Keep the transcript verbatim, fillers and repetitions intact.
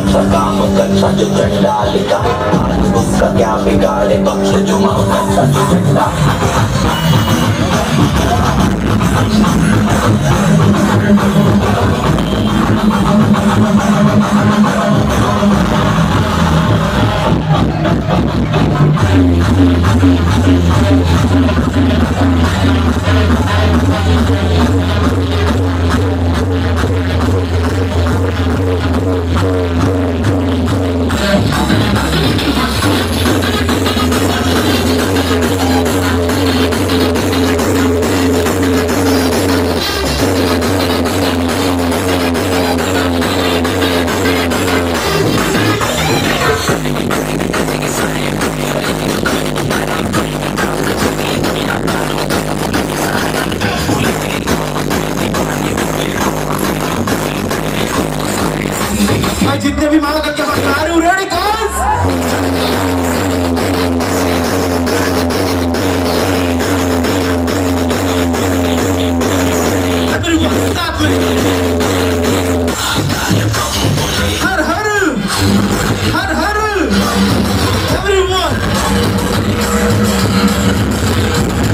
अच्छा काम कच्चा जो चंडाल का, उसका क्या बिगाड़े बख्श जो कच्चा जो चंडा। मैं जितने भी मांग करके बता रही हूँ, ready guys? Everyone stop it! हर हर हर हर everyone